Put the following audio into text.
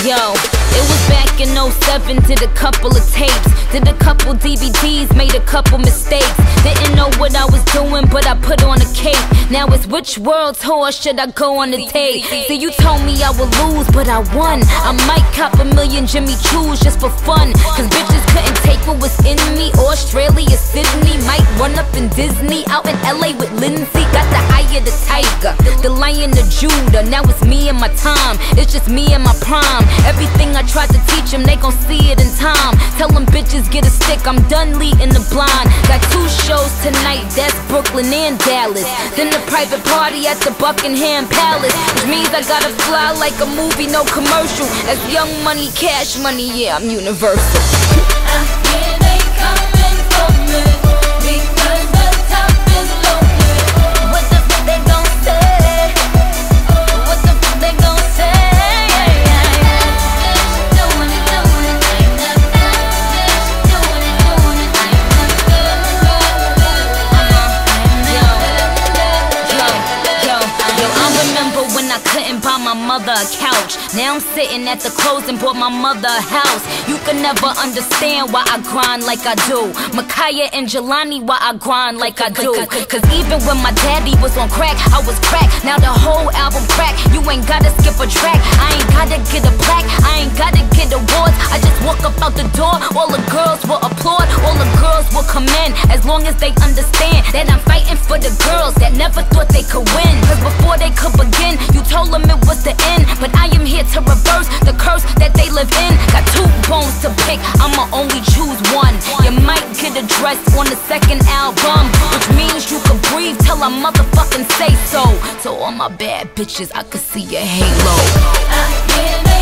Yo, it was back in '07, did a couple of tapes, did a couple DVDs, made a couple mistakes. Didn't know what I was doing, but I put on a cape. Now it's which world tour should I go on the tape? See, you told me I would lose, but I won. I might cop a million Jimmy Choos just for fun, cause bitches couldn't take what was in me. Australia, Sydney, might run up in Disney. Out in LA with Lindsay, got the eye of the tiger, the lion of Judah. Now it's me and my time, it's just me and my prime. Everything I tried to teach them, they gon' see it in time. Tell them bitches get a stick, I'm done leading the blind. Got 2 shows tonight, that's Brooklyn and Dallas. Then the private party at the Buckingham Palace, which means I gotta fly like a movie, no commercial. That's Young Money, Cash Money, yeah, I'm universal. Here they coming for me, because the top is loaded. What the fuck they gon' say? What the fuck they gon' say? Doing it, ain't nothing. Doing it, ain't nothing. Yo, I remember when I couldn't buy my mother a couch. Now I'm sitting at the clothes and bought my mother a house. You can never understand why I grind like I do. Micaiah and Jelani, why I grind like I do. Cause even when my daddy was on crack, I was crack. Now the whole album crack. You ain't gotta skip a track, I ain't gotta get a plaque, I ain't gotta get awards. I just walk up out the door, all the girls will applaud, all the girls will come in, as long as they understand that I'm fighting for the girls that never thought they could win. Cause before they could begin, you told them it was the end, but I am here to reverse the curse that they live in. Got 2 bones to pick, I'ma only choose one. You might get addressed on the 2nd album, which means you can breathe till I motherfucking say so. So all my bad bitches, I could see your halo. Here they